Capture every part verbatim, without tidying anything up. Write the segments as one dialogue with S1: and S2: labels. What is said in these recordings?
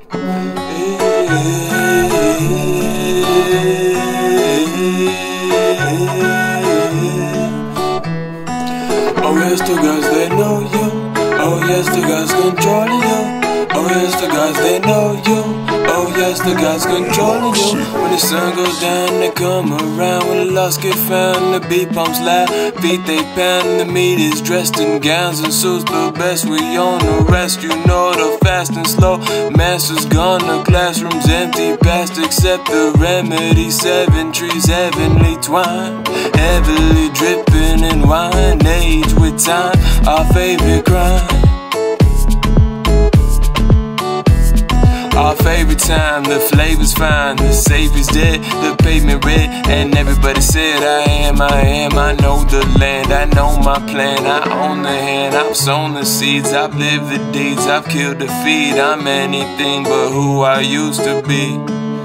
S1: Oh yes, the guys they know you. Oh yes, the guys controlling you. Oh yes, the guys they know you. Oh yes, the guys controlling you. When the sun goes down, they come around. When the lost get found, the beat pumps loud. Feet they pound, the meat is dressed in gowns and suits. The best we on the rest, you know the fast and slow. Masters gone, the classroom's empty, past except the remedy. Seven trees, heavenly twine, heavily dripping in wine. Age with time, our favorite crime. Our favorite time, the flavor's fine, the safe is dead, the pavement red, and everybody said I am, I am, I know the land, I know my plan, I own the hand, I've sown the seeds, I've lived the deeds, I've killed the feed, I'm anything but who I used to be.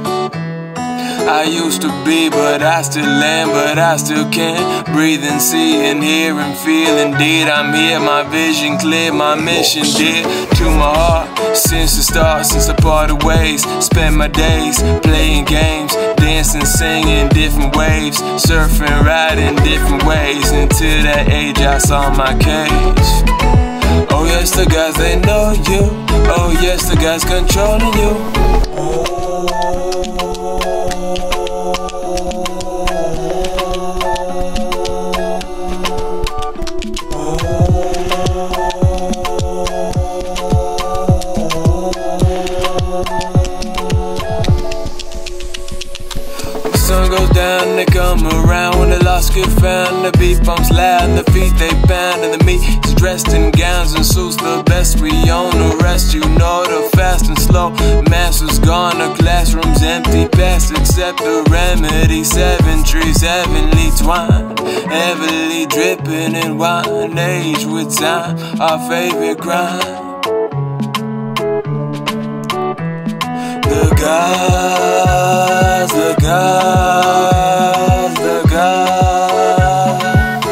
S1: I used to be, but I still am, but I still can breathe and see and hear and feel. Indeed, I'm here, my vision clear, my mission dear to my heart. Since the start, since I parted ways, spent my days playing games, dancing, singing different waves, surfing, riding different ways. Until that age, I saw my cage. Oh yes, the guys they know you. Oh yes, the guys controlling you. Sun goes down, they come around. When the lost get found, the beat pumps loud, the feet they pound, and the meat is dressed in gowns and suits. The best we own the rest, you know the fast and slow. Masters gone, the classroom's empty, past except the remedy. Seven trees, heavenly twine, heavily dripping in wine. Age with time, our favorite crime. The gods, the gods, the gods.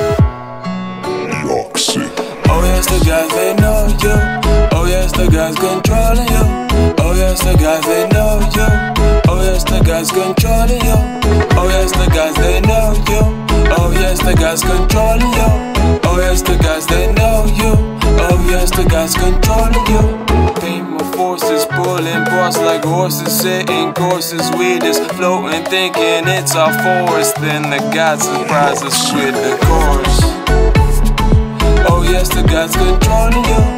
S2: York City.
S1: Oh yes, the guys they know you. Oh yes, the guys controlling you. Oh yes, the guys they know you. Oh yes, the guys controlling you. Oh yes, the guys they know you. Oh yes, the guys controlling you. Oh yes, the guys they know you. Oh yes, the guys controlling you. Payment forces pulling parts like horses, setting courses. We just floating, thinking it's our forest. Then the gods surprise us with the chorus. Oh yes, the gods controlling you.